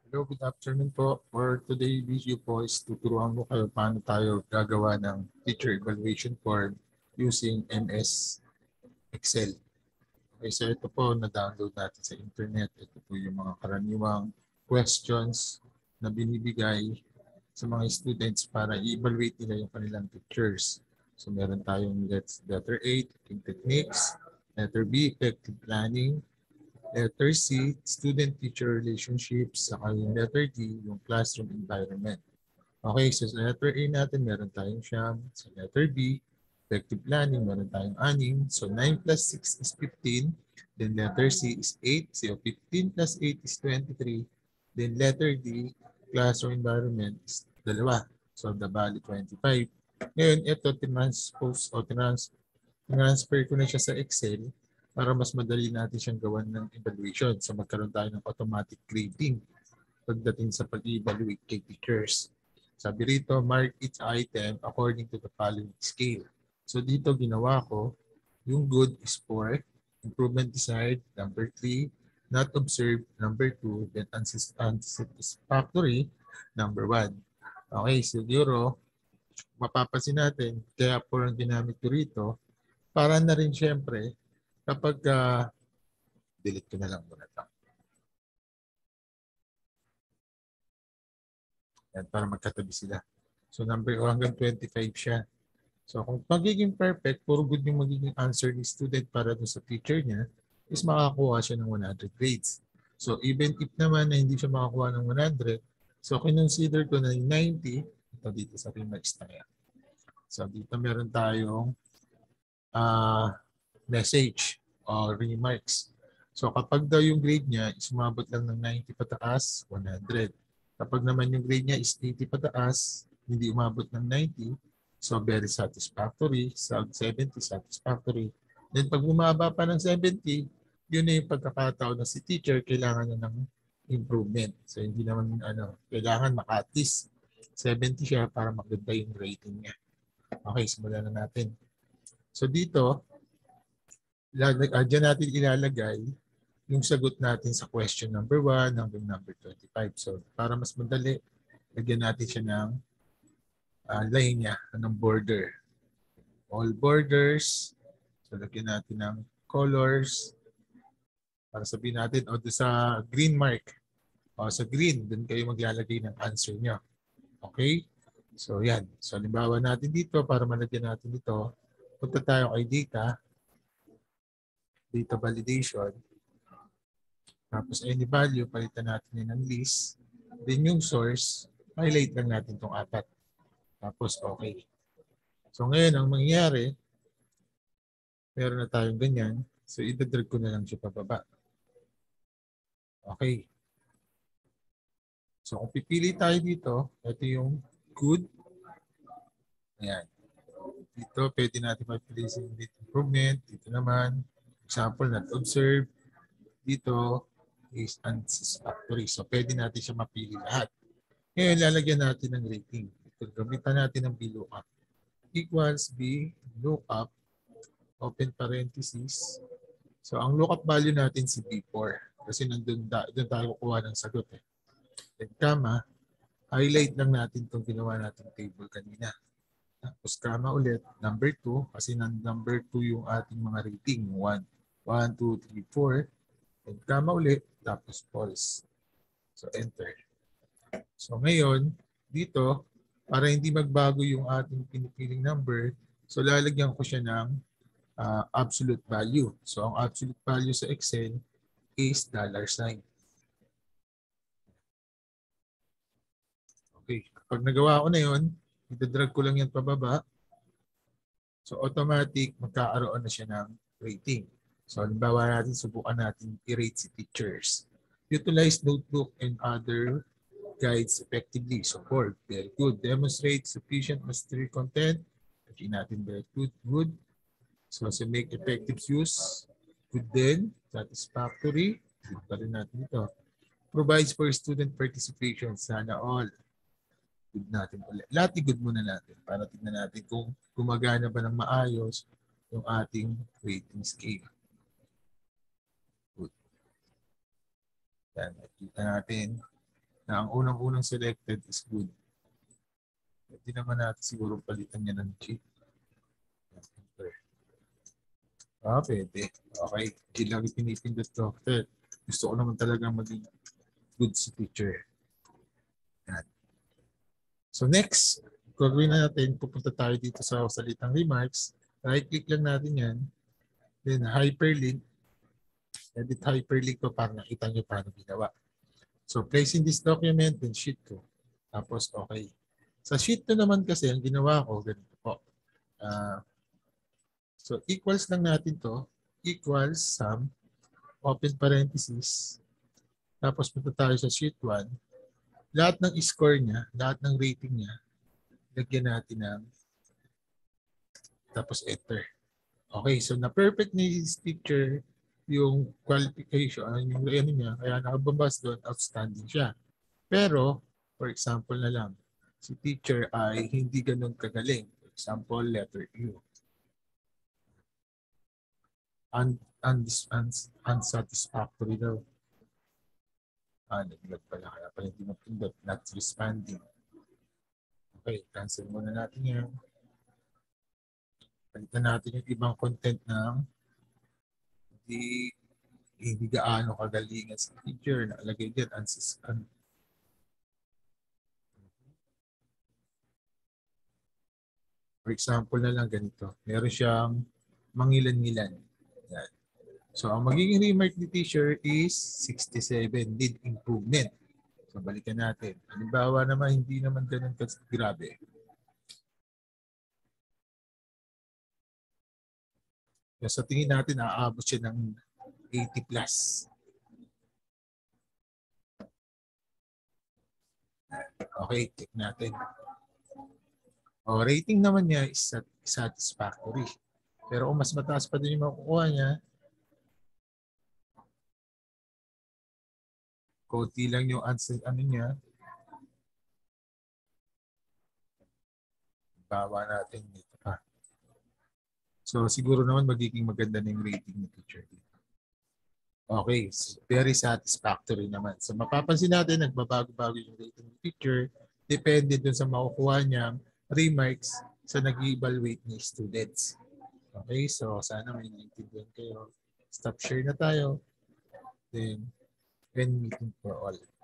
Hello, good afternoon po. For today video po is tuturuan ko kayo paano tayo gagawa ng teacher evaluation form using MS Excel. Okay, so ito po na-download natin sa internet. Ito po yung mga karaniwang questions na binibigay sa mga students para i-evaluate nila yung kanilang teachers. So meron tayong letter A, teaching techniques, letter B, effective planning, letter C, student-teacher relationships. Saka yung letter D, yung classroom environment. Okay, so sa letter A natin, meron tayong siyam. Sa letter B, effective planning, meron tayong 6. So 9 plus 6 is 15. Then letter C is 8. So 15 plus 8 is 23. Then letter D, classroom environment is 2. So the value 25. Ngayon, ito tinranspose o transfer ko na siya sa Excel para mas madali natin siyang gawan ng evaluation. So magkaroon tayo ng automatic grading pagdating sa pag-evaluate kay teachers. Sabi rito, mark each item according to the following scale. So dito ginawa ko, yung good is 4, improvement desired, number 3, not observed, number 2, then unsatisfactory, number 1. Okay, siguro, mapapansin natin, kaya 4 ang ginamit ko rito, para na rin syempre, kapag delete ko na lang muna ito. Yan, para magkatabi sila. So number hanggang 25 siya. So kung magiging perfect, puro good yung magiging answer ni student para dun sa teacher niya, is makakuha siya ng 100 grades. So even if naman na hindi siya makakuha ng 100, so kinonsider ko na yung 90, ito dito sa remarks na yan. So dito meron tayong message or remarks. So kapag daw yung grade niya is umabot lang ng 90 pataas, 100. Kapag naman yung grade niya is 80 pataas, hindi umabot ng 90, so very satisfactory, 70 satisfactory. Then pag bumaba pa ng 70, yun na yung pagkakataon na si teacher kailangan na ng improvement. So hindi naman kailangan maka at least 70 siya para maganda yung rating niya. Okay, simulan na natin. So dito, dyan natin ilalagay yung sagot natin sa question number 1 hanggang number 25. So para mas madali, lagyan natin siya ng line niya, ng border. All borders. So lagyan natin ng colors. Para sabihin natin, o sa green mark, o sa green, dun kayo maglalagay ng answer niyo. Okay? So yan. So halimbawa natin dito, para malagyan natin ito, punta tayo kay data, data validation. Tapos any value, palitan natin yun ng list. Then yung source, highlight lang natin itong 4. Tapos okay. So ngayon, ang mangyayari, meron na tayong ganyan. So idadrag ko na lang siya pababa. Okay. So kung pipili tayo dito, ito yung good. Ayan. Dito, pwede natin mapili sa improvement. Dito naman, example, not observed. Dito is unsatisfactory. So pwede natin siya mapili lahat. Ngayon, lalagyan natin ng rating. Ito, gamitan natin ng VLOOKUP. Equals B, lookup, open parenthesis. So, ang lookup value natin si B4. Kasi doon tayo kukuha ng sagot. Then, comma, highlight lang natin itong ginawa natin table kanina. Tapos, comma ulit, number 2. Kasi number 2 yung ating mga rating. 1, 2, 3, 4. Then, comma ulit, tapos false. So, enter. So ngayon, dito, para hindi magbago yung ating pinipiling number, so lalagyan ko siya ng absolute value. So ang absolute value sa Excel is $sign. Okay, kapag nagawa ko na yun, itadrag ko lang yan pababa. So automatic, magkakaroon na siya ng rating. So halimbawa natin, subukan natin i-rate si teachers. Utilize notebook and other guides effectively. So 4, very good. Demonstrate sufficient mastery content. Lagyan natin very good, good. So make effective use. Good din. Satisfactory. Good pa rin natin ito. Provides for student participation. Sana all. Good natin ulit. Lahat i-good muna natin para tignan natin kung gumagana ba ng maayos yung ating rating scale. Good. Yan. Nakita natin. na ang unang-unang selected is good. Hindi naman natin siguro palitan niya ng cheap. Pwede. Okay. Hindi lang pinipindot doctor. Gusto ko naman talaga maging good si teacher. Yan. So next, gagawin na natin, pupunta tayo dito sa salitang remarks. Right-click lang natin yan. Then hyperlink. Edit hyperlink ko para nakita nyo paano ginawa. So place in this document, then sheet 2. Tapos okay. Sa sheet 2 naman kasi, ang ginawa ko, ganito po. So equals lang natin to. Equals sum, open parenthesis. Tapos punta tayo sa sheet 1. Lahat ng score niya, lahat ng rating niya, lagyan natin ng tapos enter. Okay, so na-perfect ni teacher yung qualification, yung ano niya, kaya nakababas doon, outstanding siya. Pero, for example na lang, si teacher ay hindi ganun kagaling. For example, letter U. Unsatisfactory daw. Naglag pala, kaya pala hindi mapindot, not responding. Okay, cancel muna natin yan. Palitan natin yung ibang content ng hindi gaano kagalingan sa teacher. Nakalagay dyan, for example na lang ganito. Meron siyang mangilan-ngilan. Yan. So, ang magiging remark ni teacher is 67, need improvement. So, balikan natin. Halimbawa naman, hindi naman ganun grabe. So, sa tingin natin, aabot siya ng 80 plus. Okay, check natin. O, rating naman niya is satisfactory. Pero kung mas mataas pa din yung makukuha niya, konti lang yung answer, ano niya, bawa natin dito pa. So, siguro naman magiging maganda na yung rating ni teacher dito. Okay, very satisfactory naman. So, mapapansin natin, nagbabago-bago yung rating ni teacher. Depende dun sa makukuha niyang remarks sa nag-evaluate ni students. Okay, so sana may naiintindihan kayo. Stop share na tayo. Then, end meeting for all.